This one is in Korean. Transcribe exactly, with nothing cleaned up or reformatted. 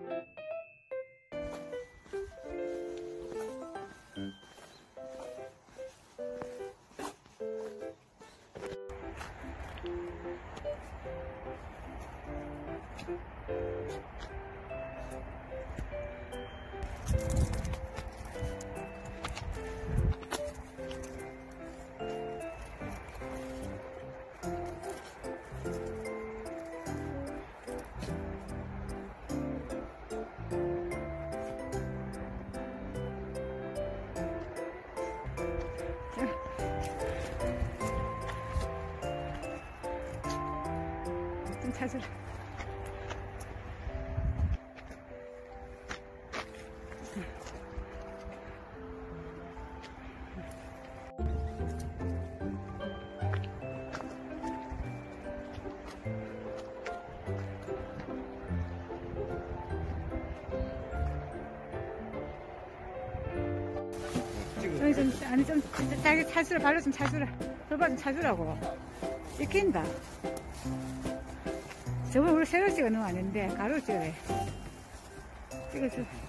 좀 찾으라. 여기 좀, 아니, 좀, 자기 찾으라. 발로 좀 찾으라. 돌발 좀 찾으라고. 찍힌다. 저번에 우리 세로 찍어 놓으면 안 되는데, 가로 찍어래. 찍어줘.